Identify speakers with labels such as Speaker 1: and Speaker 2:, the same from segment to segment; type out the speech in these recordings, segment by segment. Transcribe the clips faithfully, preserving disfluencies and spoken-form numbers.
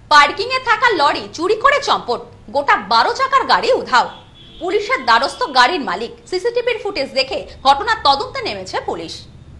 Speaker 1: Parking এ থাকা lorry চুরি করে চম্পট, গোটা বারো চাকার গাড়ি উধাও। পুলিশের দ্বারস্থ গাড়ির মালিক। সিসিটিভির ফুটেজ দেখে ঘটনার তদন্তে নেমেছে পুলিশ।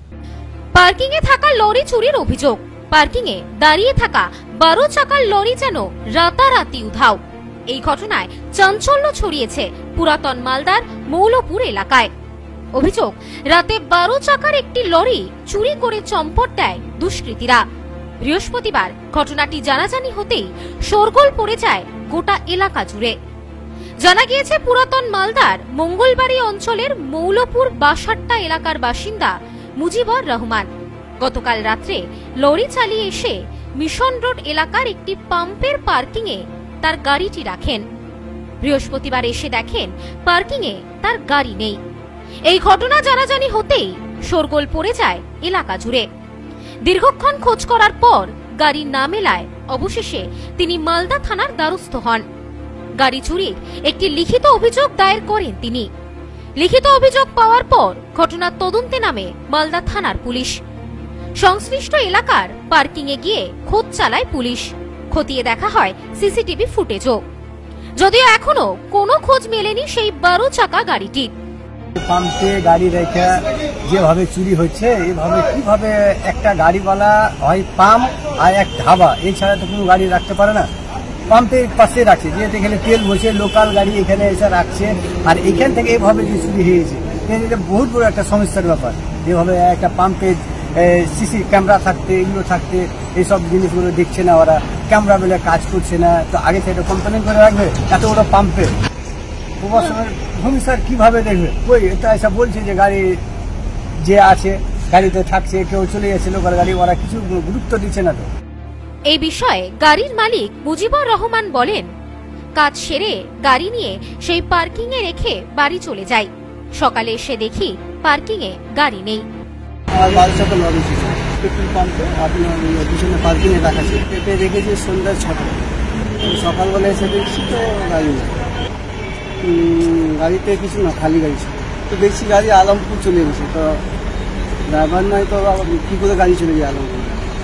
Speaker 2: পার্কিং এ থাকা লরি চুরির অভিযোগ। পার্কিং এ দাঁড়িয়ে থাকা বারো চাকার লরি যেন রাতারাতি উধাও। এই ঘটনায় চাঞ্চল্য ছড়িয়েছে পুরাতন মালদার মৌলপুর এলাকায়। অভিযোগ, রাতে বারো চাকার একটি লরি চুরি করে চম্পট দেয় দুষ্কৃতীরা। বৃহস্পতিবার ঘটনাটি জানাজানি হতেই শোরগোল পড়ে যায় গোটা এলাকা জুড়ে। জানা গিয়েছে পুরাতন মালদার মঙ্গলবাড়ি অঞ্চলের মৌলপুর বাসাট্টা এলাকার বাসিন্দা মুজিবুর রহমান গতকাল রাত্রে লরি চালিয়ে এসে মিশন রোড এলাকার একটি পাম্পের পার্কিং এ তার গাড়িটি রাখেন। বৃহস্পতিবার এসে দেখেন পার্কিং এ তার গাড়ি নেই। এই ঘটনা জানাজানি হতেই শোরগোল পড়ে যায় এলাকা জুড়ে। দীর্ঘক্ষণ খোঁজ করার পর গাড়ি না মেলায় অবশেষে তিনি মালদা থানার দ্বারস্থ হন। গাড়ি চুরির একটি লিখিত অভিযোগ দায়ের করেন তিনি। লিখিত অভিযোগ পাওয়ার পর ঘটনার তদন্তে নামে মালদা থানার পুলিশ। সংশ্লিষ্ট এলাকার পার্কিং এ গিয়ে খোঁজ চালায় পুলিশ। খতিয়ে দেখা হয় সিসিটিভি ফুটেজও, যদিও এখনো কোনো খোঁজ মেলেনি সেই বারো চাকা গাড়িটির।
Speaker 3: পাম্পে গাড়ি রেখে যেভাবে চুরি হচ্ছে, এভাবে কিভাবে একটা গাড়িওয়ালা হয় পাম্প আর এক ধাবা, এছাড়া তো কোনো গাড়ি রাখতে পারে না। পাম্পের পাশে রাখছে, যেহেতু এখানে তেল বসে লোকাল গাড়ি এখানে এসে রাখছে, আর এখান থেকে এভাবে যে চুরি হয়েছে এটা বহুত বড় একটা সমস্যার ব্যাপার। এভাবে একটা পাম্পে সিসি ক্যামেরা থাকতে, এগুলো থাকতে, এইসব জিনিসগুলো দেখছে না ওরা, ক্যামেরা বলে কাজ করছে না, তো আগে থেকে কমপ্লেন করে রাখবে এত বড় পাম্পে। প্রশাসনের ভূমিকা কিভাবে দেখবে? ওই এটা এসে বলছে যে গাড়ি যে আছে গাড়িতে থাকছে, কেউ চলে যাচ্ছে লোকাল গাড়ি, ওরা কিছু গুরুত্ব দিচ্ছে না। তো
Speaker 2: এই বিষয়ে গাড়ির মালিক মুজিবুর রহমান বলেন, কাজ সেরে গাড়ি নিয়ে সেই পার্কিং এ রেখে বাড়ি চলে যাই। সকালে এসে দেখি পার্কিং এ গাড়ি নেই।
Speaker 3: আমার বারো চাকা লরি ছিল পেট্রোল পাম্পে, আপনার পিছনে পার্কিং এ রাখা ছিল। পেপে দেখেছি সন্ধ্যা ছটা, সকালবেলা এসে দেখছি তো গাড়ি নেই। গাড়িতে কিছু না, খালি গাড়ি ছিল। তো দেখছি গাড়ি আলমপুর চলে গেছে, তো ড্রাইভার নাই, তো কী করে গাড়ি চলে যায় আলমপুর?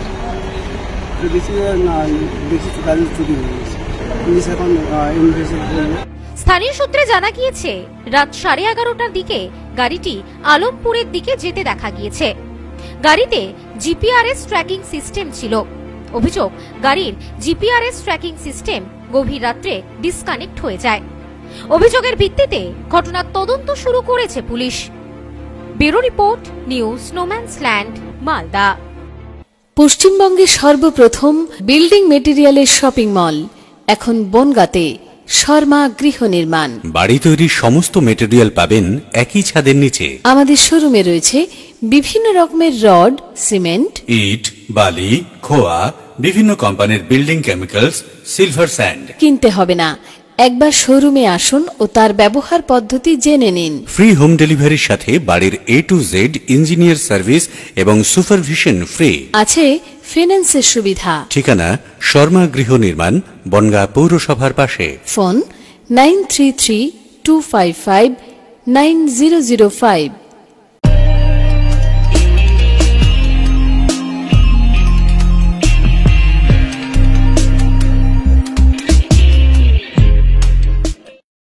Speaker 3: তো দেখছি না, দেখছি গাড়ি চুরি হয়ে গেছে। পুলিশ এখন ইনভেস্টিগেশন করবে।
Speaker 2: স্থানীয় সূত্রে জানা গিয়েছে, রাত সাড়ে এগারোটার দিকে গাড়িটি আলমপুরের দিকে যেতে দেখা গিয়েছে। গাড়িতে জিপিআরএস ট্র্যাকিং সিস্টেম ছিল। অভিযোগ, গাড়ির জিপিআরএস ট্র্যাকিং সিস্টেম গভীর রাত্রে ডিসকানেক্ট হয়ে যায়। অভিযোগের ভিত্তিতে ঘটনার তদন্ত শুরু করেছে পুলিশ। ব্যুরো রিপোর্ট, নিউজ স্নোম্যান্সল্যান্ড, মালদা।
Speaker 4: পশ্চিমবঙ্গের সর্বপ্রথম বিল্ডিং মেটেরিয়ালের শপিং মল এখন বনগাঁতে। শর্মা গৃহ নির্মাণ।
Speaker 5: বাড়ি তৈরির সমস্ত মেটেরিয়াল পাবেন একই ছাদের নিচে।
Speaker 4: আমাদের শোরুমে রয়েছে বিভিন্ন রকমের রড, সিমেন্ট,
Speaker 5: ইট, বালি, খোয়া, বিভিন্ন কোম্পানির বিল্ডিং কেমিক্যালস, সিলভার স্যান্ড।
Speaker 4: কিনতে হবে না, একবার শোরুমে আসুন ও তার ব্যবহার পদ্ধতি জেনে নিন।
Speaker 5: ফ্রি হোম ডেলিভারির সাথে বাড়ির A to Z engineer service এবং সুপারভিশন ফ্রি।
Speaker 4: আছে ফিন্যান্সের সুবিধা।
Speaker 5: ঠিকানা শর্মা গৃহ নির্মাণ, বনগাঁ পৌরসভার পাশে।
Speaker 4: Phone nine three three two five five nine zero zero five.